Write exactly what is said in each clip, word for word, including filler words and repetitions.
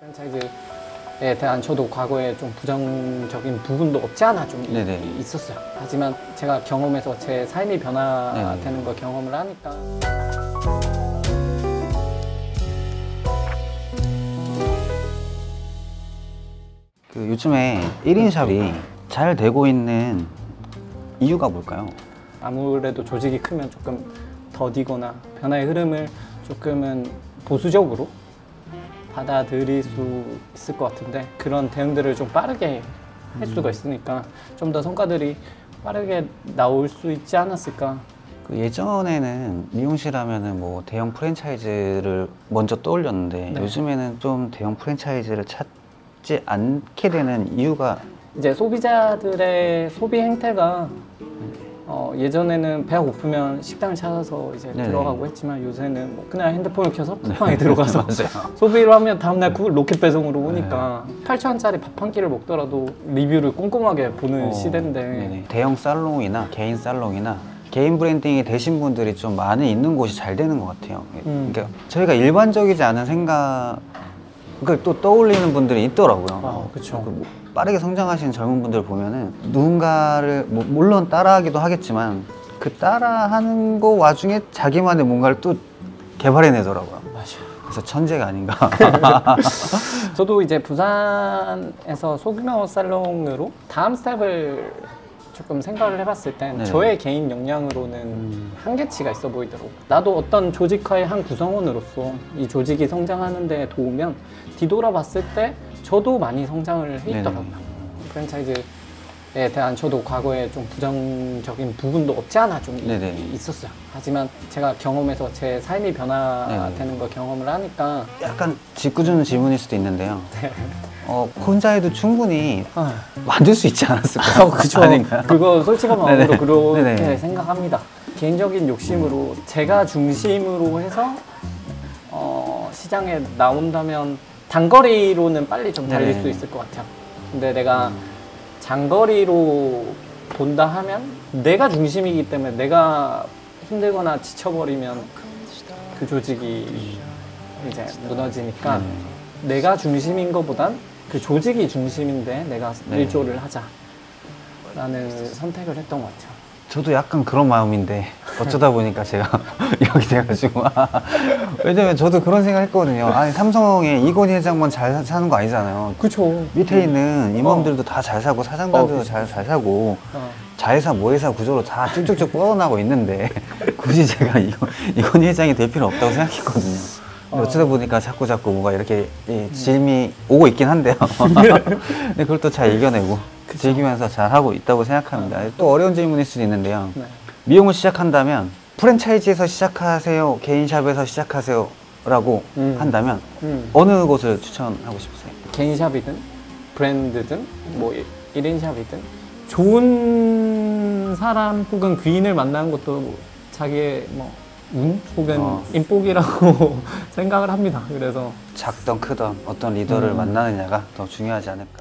프랜차이즈에 대한 저도 과거에 좀 부정적인 부분도 없지 않아 좀 네네. 있었어요. 하지만 제가 경험해서 제 삶이 변화되는 네네. 걸 경험을 하니까 그 요즘에 일 인 샵이 잘 되고 있는 이유가 뭘까요? 아무래도 조직이 크면 조금 더디거나 변화의 흐름을 조금은 보수적으로 받아들일 수 있을 것 같은데 그런 대응들을 좀 빠르게 할 수가 있으니까 좀 더 성과들이 빠르게 나올 수 있지 않았을까. 그 예전에는 미용실 하면은 뭐 대형 프랜차이즈를 먼저 떠올렸는데 네. 요즘에는 좀 대형 프랜차이즈를 찾지 않게 되는 이유가 이제 소비자들의 소비 행태가 어, 예전에는 배가 고프면 식당을 찾아서 이제 네네. 들어가고 했지만 요새는 뭐 그냥 핸드폰을 켜서 쿠팡에 들어가서 맞아요. 소비를 하면 다음날 그 로켓 배송으로 오니까 팔천 원짜리 밥 한 끼를 먹더라도 리뷰를 꼼꼼하게 보는 어, 시대인데 네네. 대형 살롱이나 개인 살롱이나 개인 브랜딩이 되신 분들이 좀 많이 있는 곳이 잘 되는 것 같아요. 음. 그러니까 저희가 일반적이지 않은 생각을 또 떠올리는 분들이 있더라고요. 아, 그쵸. 그 뭐 빠르게 성장하시는 젊은 분들 보면은 누군가를 뭐 물론 따라하기도 하겠지만 그 따라하는 거 와중에 자기만의 뭔가를 또 개발해내더라고요. 맞아요. 그래서 천재가 아닌가. 저도 이제 부산에서 소규모 살롱으로 다음 스텝을 조금 생각을 해봤을 땐 네네. 저의 개인 역량으로는 음. 한계치가 있어 보이더라고요. 나도 어떤 조직화의 한 구성원으로서 이 조직이 성장하는 데 도우면 뒤돌아봤을 때 저도 많이 성장을 해있더라고요. 네네. 프랜차이즈에 대한 저도 과거에 좀 부정적인 부분도 없지 않아 좀 네네. 있었어요. 하지만 제가 경험해서 제 삶이 변화되는 네네. 걸 경험을 하니까 약간 짓궂은 질문일 수도 있는데요. 네. 어, 혼자 해도 충분히 아, 만들 수 있지 않았을까요? 아, 그쵸. 아닌가요? 그거 솔직한 마음으로 네네. 그렇게 네네. 생각합니다. 개인적인 욕심으로 제가 중심으로 해서 어, 시장에 나온다면 단거리로는 빨리 좀 달릴 네네. 수 있을 것 같아요. 근데 내가 장거리로 본다 하면 내가 중심이기 때문에 내가 힘들거나 지쳐버리면 그 조직이 이제 무너지니까 네. 내가 중심인 것보단 그 조직이 중심인데 내가 네. 일조를 하자라는 선택을 했던 것 같아요. 저도 약간 그런 마음인데 어쩌다 보니까 제가 여기 돼가지고 왜냐면 저도 그런 생각 했거든요. 아니 삼성의 이건희 회장만 잘 사는 거 아니잖아요. 그쵸. 밑에 있는 임원들도 다 잘 사고 사장들도 어, 잘, 잘 사고 어. 자회사 모회사 구조로 다 쭉쭉쭉 뻗어나고 있는데 굳이 제가 이건, 이건희 회장이 될 필요 없다고 생각했거든요. 근데 어쩌다 보니까 자꾸 자꾸 뭔가 이렇게 이 질미 오고 있긴 한데요. 근데 그걸 또 잘 이겨내고 즐기면서 잘 하고 있다고 생각합니다. 또 어려운 질문일 수도 있는데요. 네. 미용을 시작한다면 프랜차이즈에서 시작하세요, 개인샵에서 시작하세요 라고 음. 한다면 음. 어느 곳을 추천하고 싶으세요? 개인샵이든 브랜드든 뭐 일 인 샵이든 좋은 사람 혹은 귀인을 만나는 것도 자기의 뭐 운 혹은 어. 인복이라고 생각을 합니다. 그래서 작던 크던 어떤 리더를 음. 만나느냐가 더 중요하지 않을까.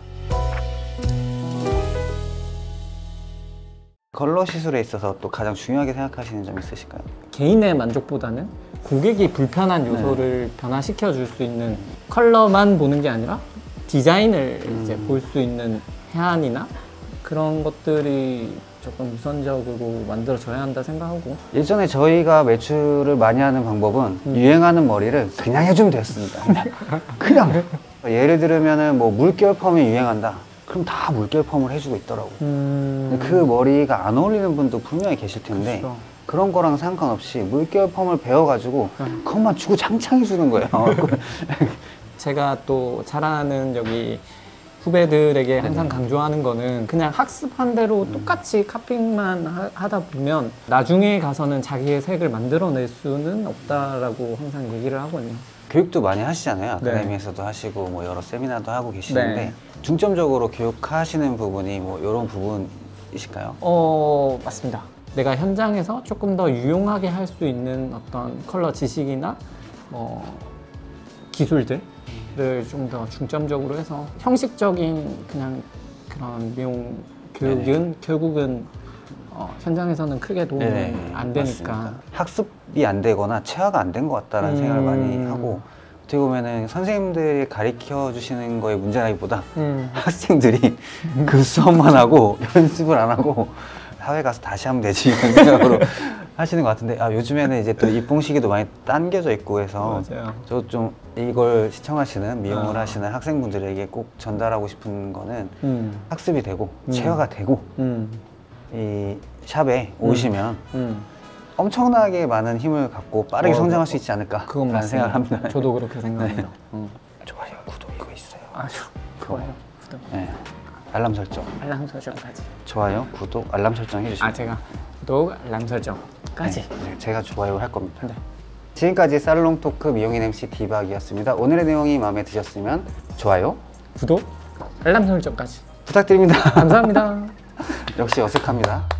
컬러 시술에 있어서 또 가장 중요하게 생각하시는 점 있으실까요? 개인의 만족보다는 고객이 불편한 요소를 변화시켜 줄 수 있는 컬러만 보는 게 아니라 디자인을 음. 이제 볼 수 있는 해안이나 그런 것들이 조금 우선적으로 만들어져야 한다 생각하고. 예전에 저희가 매출을 많이 하는 방법은 음. 유행하는 머리를 그냥 해주면 됐습니다. 그냥, 그냥. 예를 들면은 뭐 물결 펌이 유행한다. 그럼 다 물결 펌을 해주고 있더라고요. 음... 근데 그 머리가 안 어울리는 분도 분명히 계실 텐데 그렇죠. 그런 거랑 상관없이 물결 펌을 배워가지고 음. 그것만 주고 장창 해주는 거예요. 제가 또 잘 아는 여기 후배들에게 항상 강조하는 거는 그냥 학습한 대로 똑같이 카핑만 하, 하다 보면 나중에 가서는 자기의 색을 만들어낼 수는 없다라고 항상 얘기를 하거든요. 교육도 많이 하시잖아요. 네. 아카데미에서도 하시고 뭐 여러 세미나도 하고 계시는데 네. 중점적으로 교육하시는 부분이 뭐 이런 부분이실까요? 어, 맞습니다. 내가 현장에서 조금 더 유용하게 할 수 있는 어떤 컬러 지식이나 뭐 기술들을 좀 더 중점적으로 해서 형식적인 그냥 그런 미용 교육은 네네. 결국은 어, 현장에서는 크게 도움이 네네, 안 되니까. 맞습니다. 학습이 안 되거나 체화가 안 된 것 같다는 음... 생각을 많이 하고 어떻게 보면은 선생님들이 가르쳐 주시는 거에 문제라기보다 음. 학생들이 그 수업만 하고 연습을 안 하고 사회 가서 다시 하면 되지 이런 생각으로 하시는 것 같은데, 아, 요즘에는 이제 또 입봉 시기도 많이 당겨져 있고 해서 맞아요. 저 좀 이걸 시청하시는 미용을 아. 하시는 학생분들에게 꼭 전달하고 싶은 거는 음. 학습이 되고 음. 체화가 되고 음. 이 샵에 오시면 음. 엄청나게 많은 힘을 갖고 빠르게 어, 성장할 그- 수 있지 않을까 그건 라는 맞습니다. 생각을 합니다. 저도 그렇게 생각합니다. 네. 음. 좋아요, 구독 이거 있어요. 아, 좋아요. 구독. 네. 알람 설정. 알람 설정까지. 좋아요, 구독, 알람 설정 해주시면 아, 제가 구독, 알람 설정까지. 네, 네, 제가 좋아요 할 겁니다. 네. 지금까지 살롱 토크 미용인 엠씨 디박이었습니다. 오늘의 내용이 마음에 드셨으면 좋아요 구독, 알람 설정까지. 부탁드립니다. 감사합니다. 역시 어색합니다.